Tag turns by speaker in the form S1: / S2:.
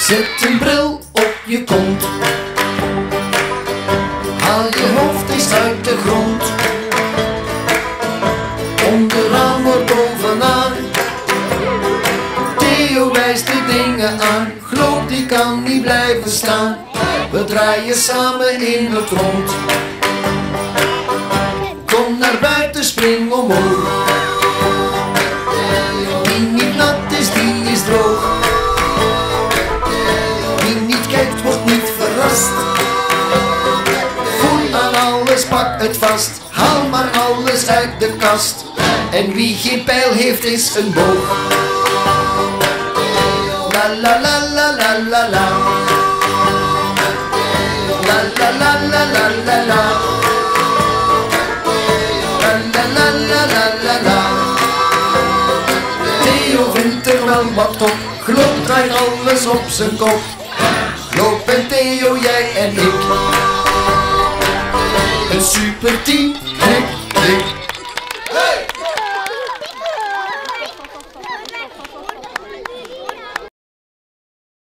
S1: Zet een bril op je kont. Haal je hoofd eens uit de grond. Onderaan wordt bovenaan. Theo wijst de dingen aan. Gloop die kan niet blijven staan. We draaien samen in het rond. Kom naar buiten, spring omhoog. Wie niet nat is, die is droog. Wie niet kijkt, wordt niet verrast. Voel aan alles, pak het vast. Haal maar alles uit de kast. En wie geen pijl heeft, is een boog. La la la la la la la. La la la la la la la. La la la la la la. Theo vindt er wel wat op. Gloop draait alles op zijn kop. Gloop en Theo, jij en ik. Een superteam.